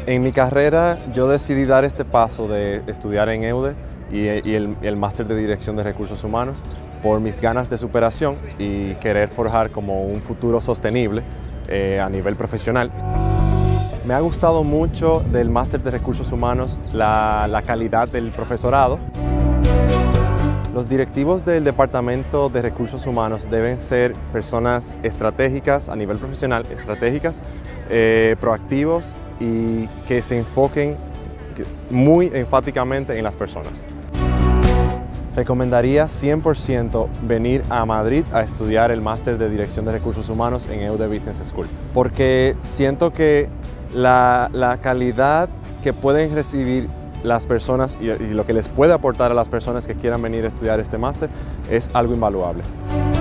En mi carrera yo decidí dar este paso de estudiar en EUDE y el máster de Dirección de Recursos Humanos por mis ganas de superación y querer forjar como un futuro sostenible a nivel profesional. Me ha gustado mucho del máster de Recursos Humanos la calidad del profesorado. Los directivos del Departamento de Recursos Humanos deben ser personas estratégicas a nivel profesional, proactivos y que se enfoquen muy enfáticamente en las personas. Recomendaría 100% venir a Madrid a estudiar el máster de Dirección de Recursos Humanos en EUDE Business School, porque siento que la calidad que pueden recibir las personas y lo que les puede aportar a las personas que quieran venir a estudiar este máster es algo invaluable.